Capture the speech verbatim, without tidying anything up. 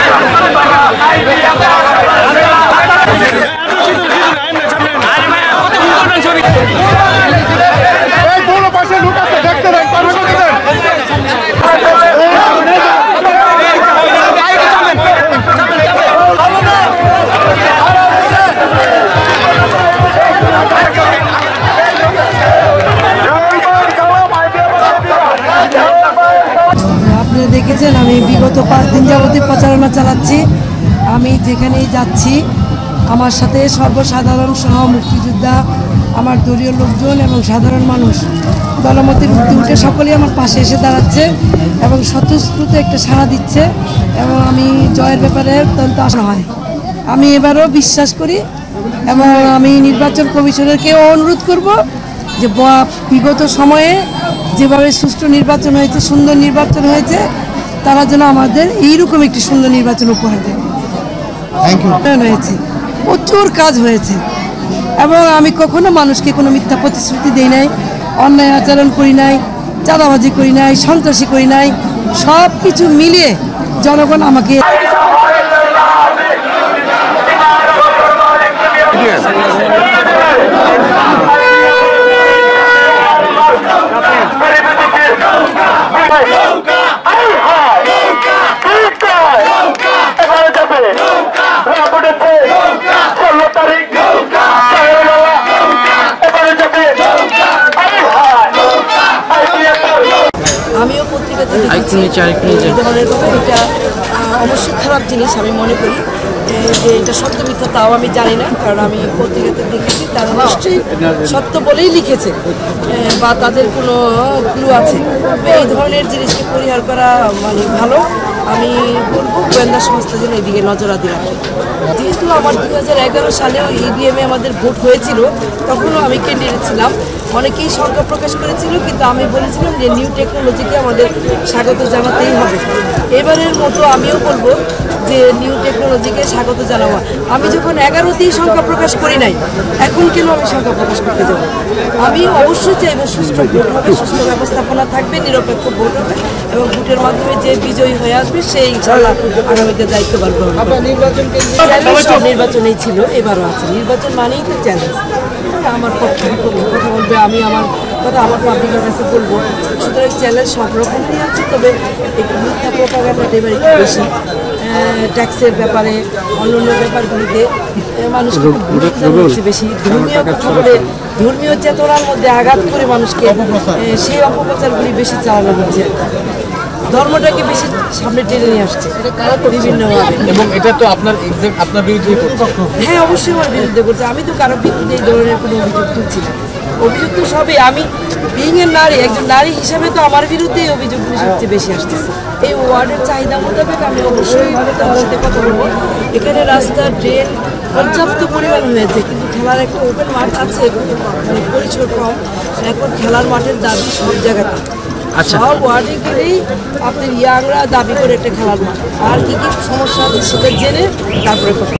দেখেছেন আমি বিগত পাঁচ দিন যাবতীয় প্রচারণা চালাচ্ছি। আমি যেখানেই যাচ্ছি আমার সাথে সর্বসাধারণ সহ মুক্তিযোদ্ধা, আমার দলীয় লোকজন এবং সাধারণ মানুষ দলমতের উঠে উঠে সকলেই আমার পাশে এসে দাঁড়াচ্ছে এবং স্বতঃস্ফূর্ত একটা সাড়া দিচ্ছে এবং আমি জয়ের ব্যাপারে অত্যন্ত আশা হয়। আমি এবারও বিশ্বাস করি এবং আমি নির্বাচন কমিশনারকেও অনুরোধ করব যে বিগত সময়ে যেভাবে সুষ্ঠু নির্বাচন হয়েছে, সুন্দর নির্বাচন হয়েছে, তারা যেন আমাদের এইরকম একটি সুন্দর নির্বাচন উপহার দেয়। হয়েছে প্রচুর কাজ হয়েছে এবং আমি কখনো মানুষকে কোনো মিথ্যা প্রতিশ্রুতি দিই নাই, অন্যায় আচরণ করি নাই, চাঁদাবাজি করি নাই, সন্ত্রাসী করি নাই। সব কিছু মিলিয়ে জনগণ আমাকে আমিও পত্রিকাতে দেখেছি এটা অবশ্যই খারাপ জিনিস আমি মনে করি যে এটা সত্য মিথ্যা তাও আমি জানি না, কারণ আমি পত্রিকাতে দেখেছি তারা নিশ্চয়ই সত্য বলেই লিখেছে বা তাদের কোনো ক্লু আছে। এই ধরনের জিনিসকে পরিহার করা মানে ভালো। আমি বলবো গোয়েন্দা সংস্থা যেন এদিকে নজরাদি রাখে। যেহেতু আমার দুই হাজার এগারো সালেও ইভিএমে আমাদের ভোট হয়েছিল, তখনও আমি ক্যান্ডিডেট ছিলাম। অনেকেই সংখ্যা প্রকাশ করেছিল, কিন্তু আমি বলেছিলাম যে নিউ টেকনোলজিকে আমাদের স্বাগত জানাতেই হবে। এবারের মতো আমিও বলবো যে নিউ টেকনোলজিকে স্বাগত জানাবো। আমি যখন এগারোতেই সংখ্যা প্রকাশ করি নাই, এখন কেন আমি সংখ্যা প্রকাশ করতে যাবো? আমি অবশ্যই চাইবো সুষ্ঠু ভোট হবে, সুষ্ঠু ব্যবস্থাপনা থাকবে, নিরপেক্ষ ভোট হবে এবং ভোটের মাধ্যমে যে বিজয়ী হয়ে আসবে সেই ইনশাআল্লাহ আগামীতে দায়িত্ব পালন করবে। সব নির্বাচনেই ছিল, এবারও আছে। নির্বাচন মানেই তো চ্যালেঞ্জ। আমার পক্ষে বিপক্ষে কথা বলবে, আমি আমার কথা আমার পাবলিকের কাছে বলবো। সুতরাং চ্যালেঞ্জ সব রকমই আছে, তবে একটু মিথ্যা প্রপাগান্ডাটা এবার একটু বেশি। ট্যাক্সের ব্যাপারে, অন্যান্য ব্যাপারগুলিতে মানুষকে হচ্ছে বেশি। ধর্মীয় কথা বলে, ধর্মীয় চেতনার মধ্যে আঘাত করে মানুষকে সেই অপপ্রচারগুলি বেশি চালানো হচ্ছে। ধর্মটাকে বেশি সামনে টেনে নিয়ে আসছে বিভিন্নভাবে। এবং এটা তো আপনার আপনার বিরুদ্ধে, হ্যাঁ অবশ্যই আমার বিরুদ্ধে করছে। আমি তো কারোর বিরুদ্ধে এই ধরনের কোনো অভিযোগ তুলছি না। অভিযোগ তো সবই, আমি বিং এর নারী, একজন নারী হিসাবে তো আমার বিরুদ্ধে এই অভিযোগগুলি সবচেয়ে বেশি আসতেছে। এই ওয়ার্ডের চাহিদা মোতাবেক আমি অবশ্যই তার সাথে কথা বলবো। এখানে রাস্তা, ড্রেন পর্যাপ্ত পরিমাণ হয়েছে, কিন্তু খেলার একটা ওপেন মাঠ আছে, মানে পরিসর কম। এখন খেলার মাঠের দাবি সব জায়গাতে, সব ওয়ার্ডে গেলেই আপনার ইয়াংরা দাবি করে একটা খেলার মাঠ। আর কি কি সমস্যা আছে সেটা জেনে তারপরে